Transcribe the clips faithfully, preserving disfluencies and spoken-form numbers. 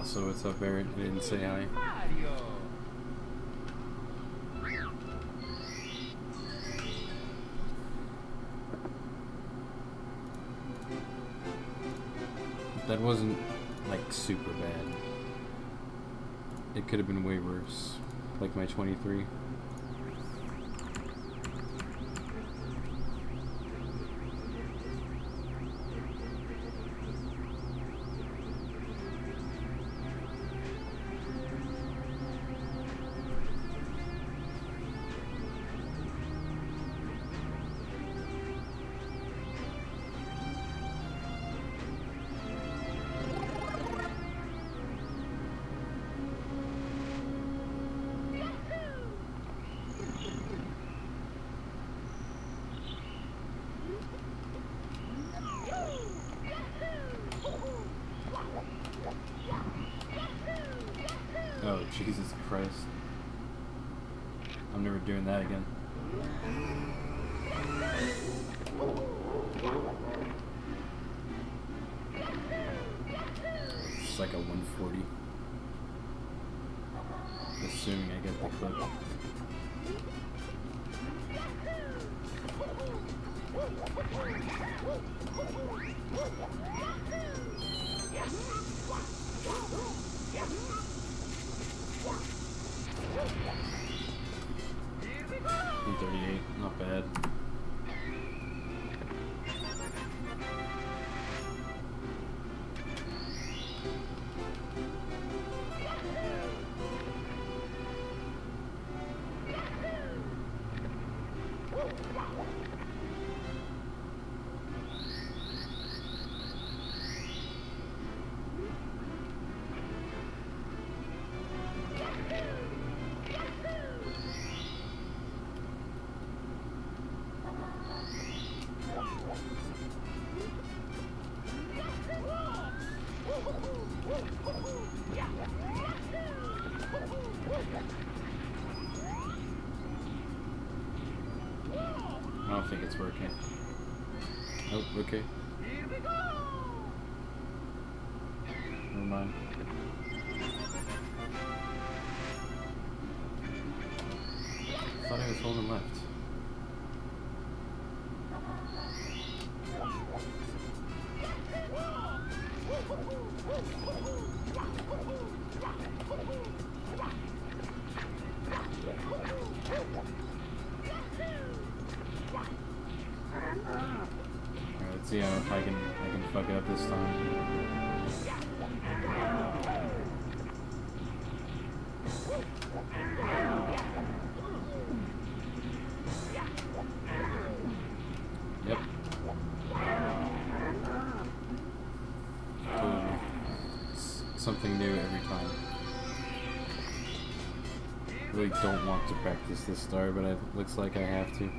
Also, what's up, Barrett? I didn't say hi. That wasn't, like, super bad. It could have been way worse. Like my twenty-three. Oh, Jesus Christ. I'm never doing that again. It's like a one forty. Assuming I get the clip. one thirty-eight, not bad. I don't think it's working. Oh, okay. Never mind. I thought I was holding left. Alright, let's see how if I can I can fuck it up this time. Yep. Told you. It's something new every time. Really don't want to practice this star, but it looks like I have to.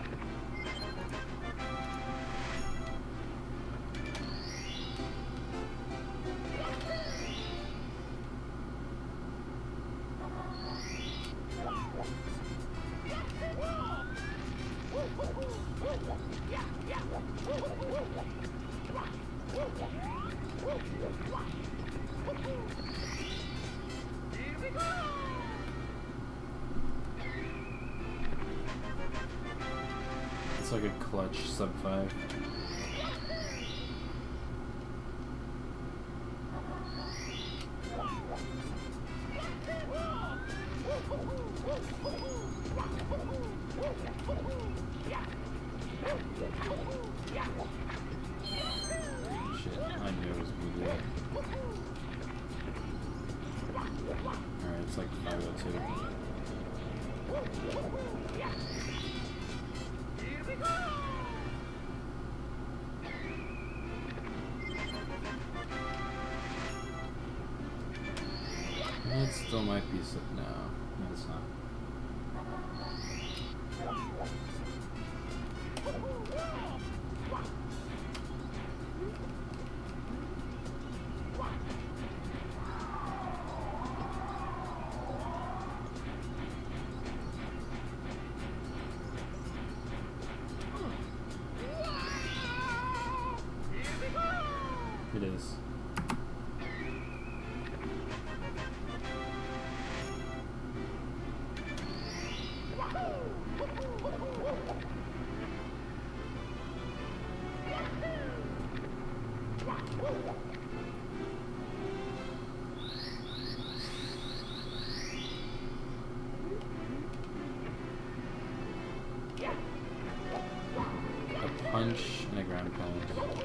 It's like a clutch sub five. Shit, I knew it was gonna be that. Alright, it's like five oh two. It still might be so. No, no, it's not. It is. punch and a ground pound.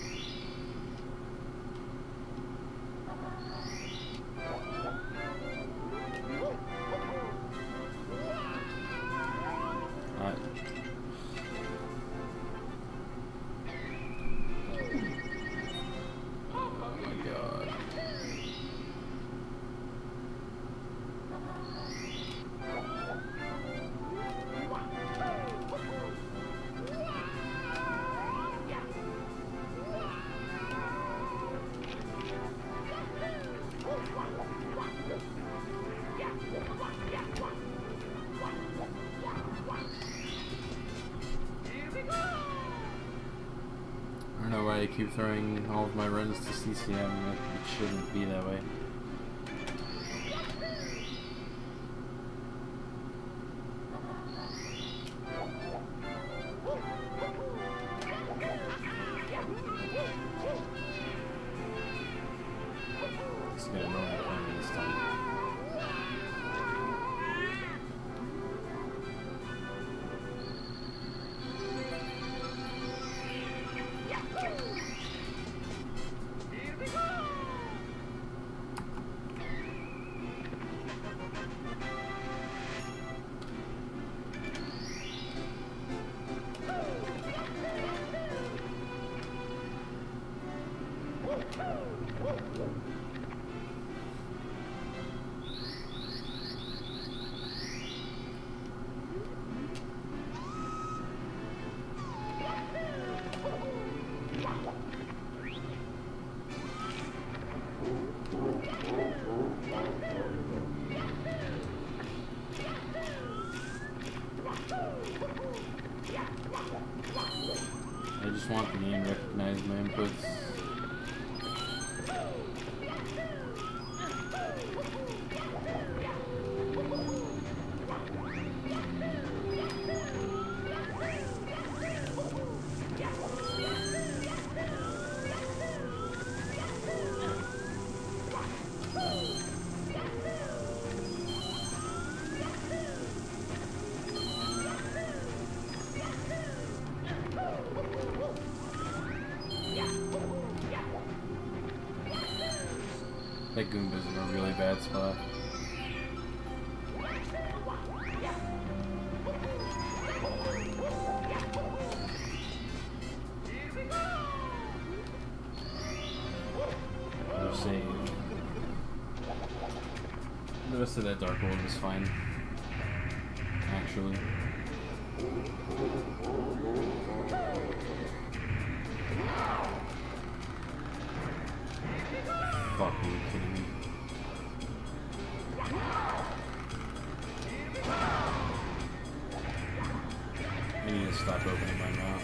I don't know why I keep throwing all of my runs to C C M. It shouldn't be that way. It's gonna annoy my family this time. I just want the game to recognize my inputs. That Goomba's in a really bad spot. Another save. The rest of that Dark World was fine, actually. Fuck, are you kidding me? I need to stop opening my mouth.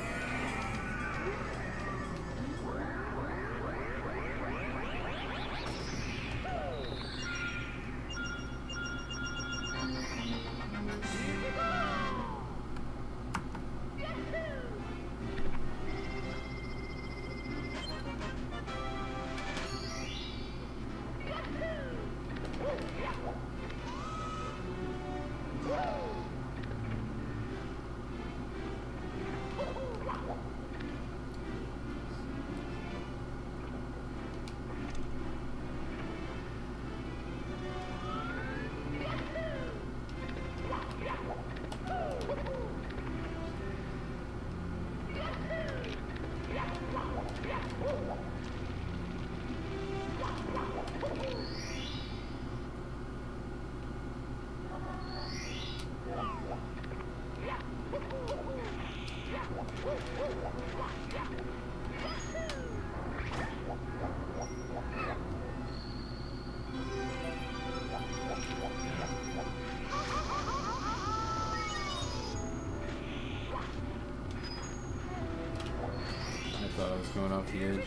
I thought I was going off the edge.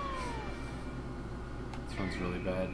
This one's really bad.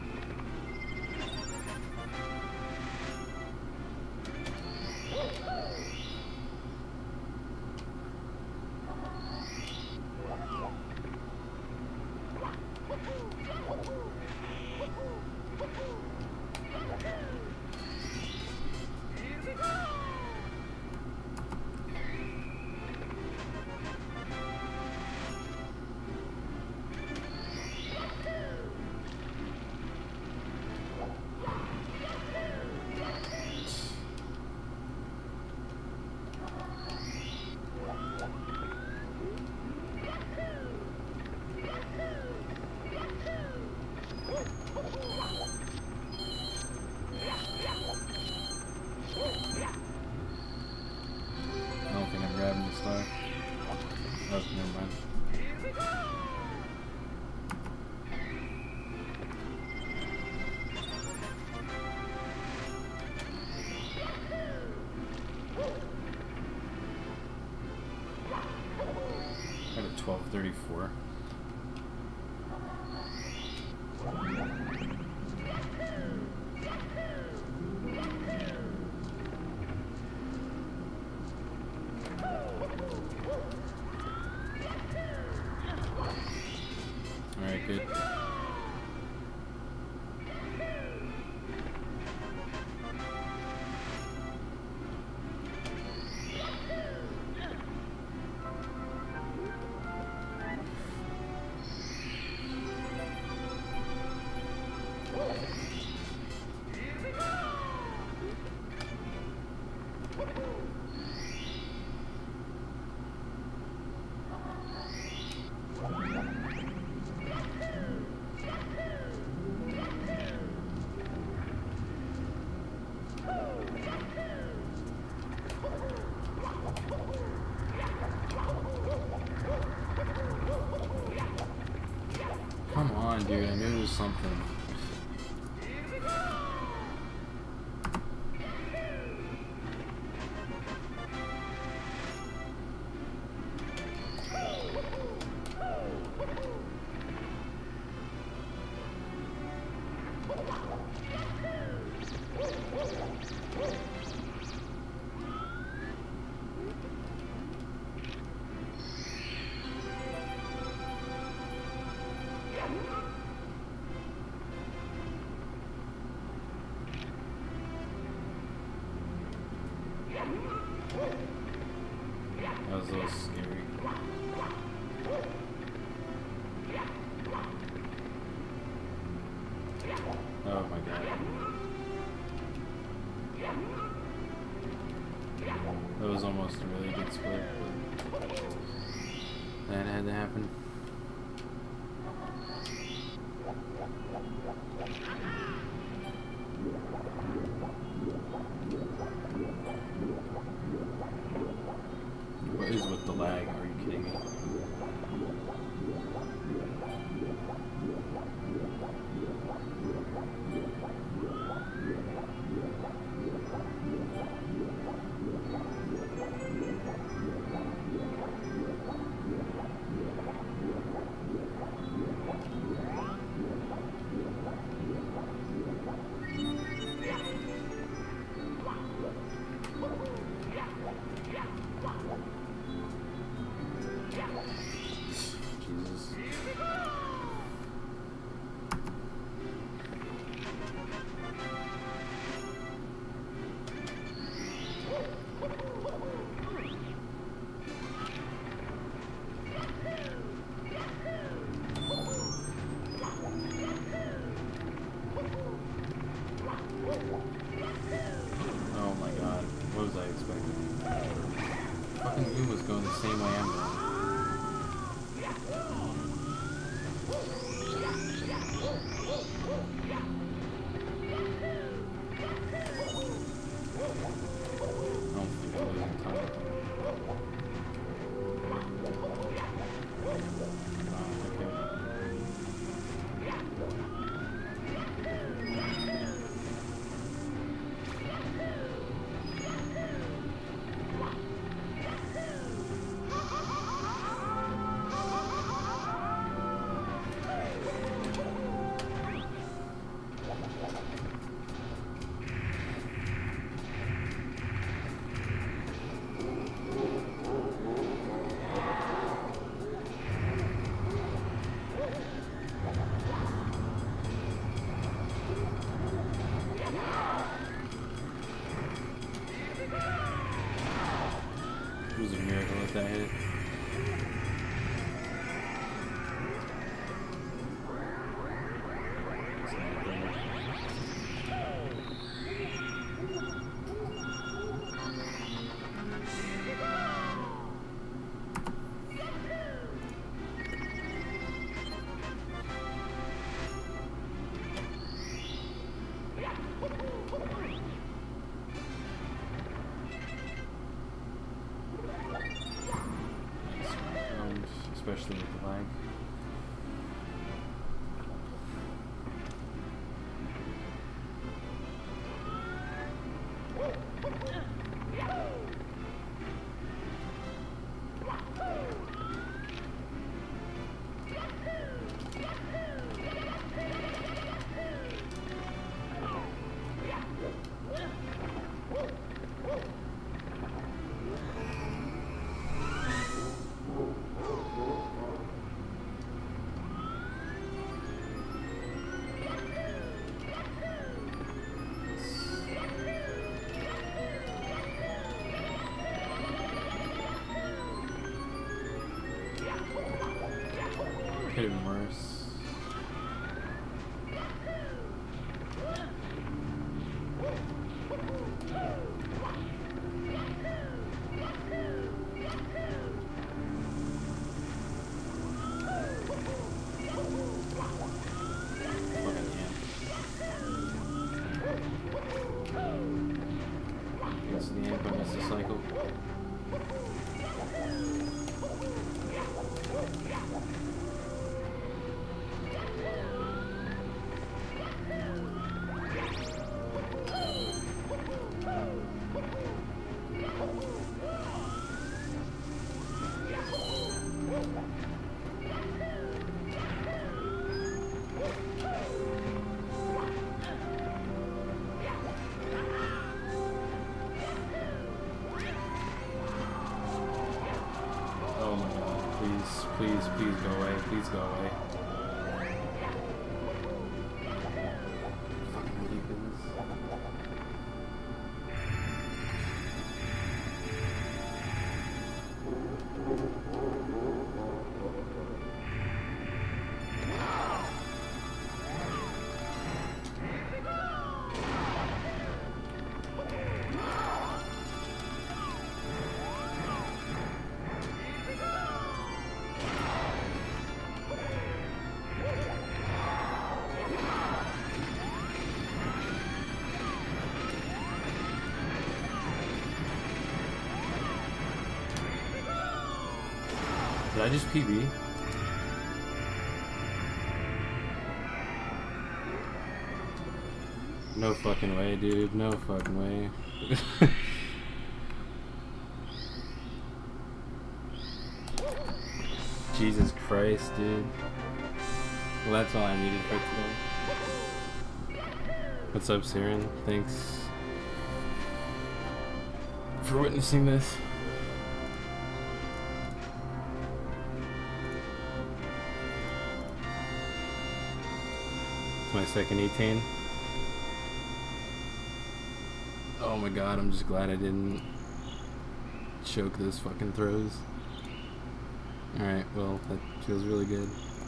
Oh, never mind. I have a twelve thirty-four. Alright, good. Come on, dude. I knew there was something. That was a little scary. Oh my god. That was almost a really good split, but that had to happen. What is with the lag? Are you kidding me? Jesus. Oh my god. What was I expecting? Fucking Goom was going the same way I'm going. It was a miracle if that hit. especially with the lag. Could have been worse. Fucking yeah. Guess the amp, I missed the cycle. Oh my god, please, please, please go away, please go away. Fucking ridiculous. Did I just P B? No fucking way, dude. No fucking way. Jesus Christ, dude. Well, that's all I needed for today. What's up, Siren? Thanks for witnessing this. My second eighteen. Oh my god, I'm just glad I didn't choke those fucking throws. Alright, well, that feels really good.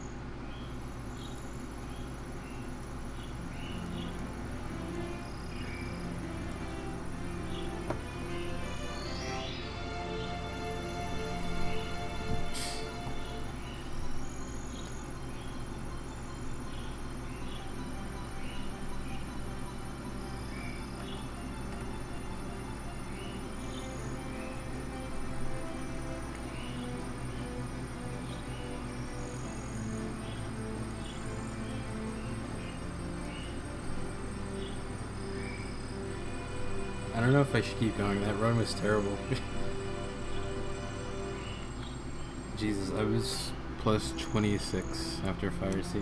I don't know if I should keep going. That run was terrible. Jesus, I was plus twenty-six after Fire Sea.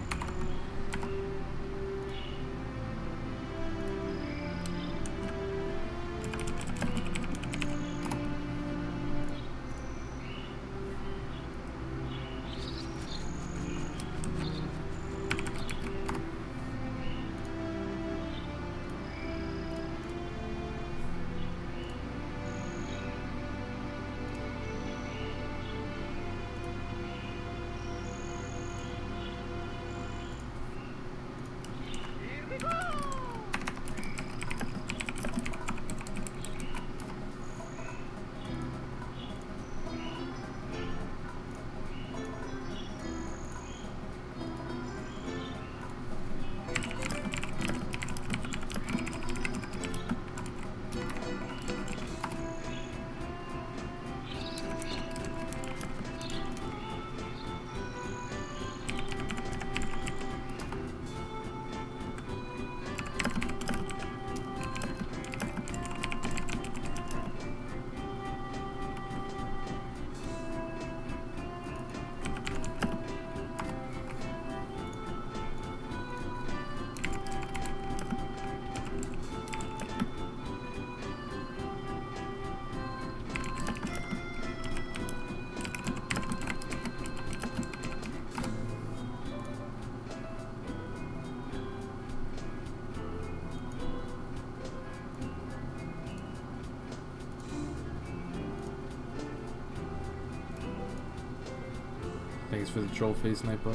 Thanks for the troll face, Nightbot.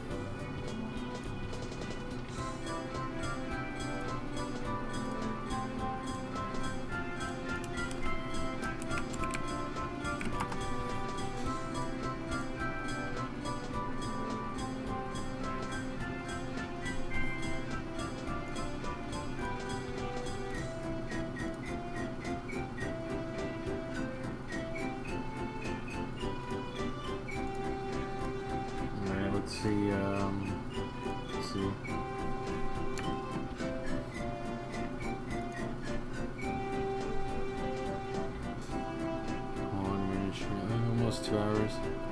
Let's see, um, let's see. One minute, almost two hours.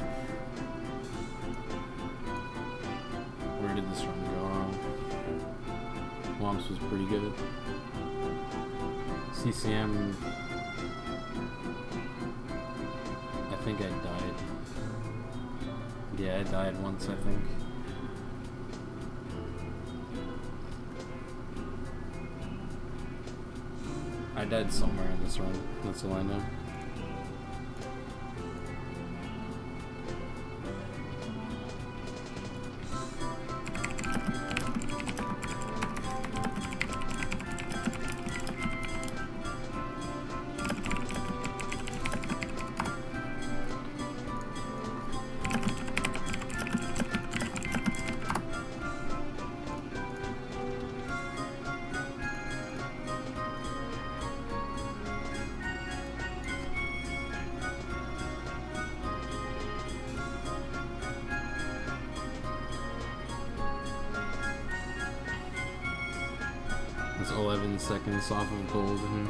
Where did this run go wrong? Womps was pretty good. C C M, I think I died. Yeah, I died once, I think. I died somewhere in this run, that's all I know. It's eleven seconds off of golden.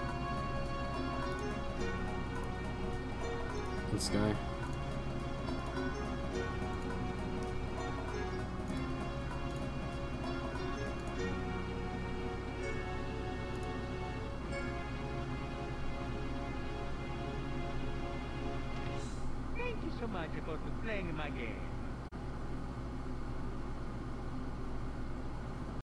This guy. Thank you so much for playing my game.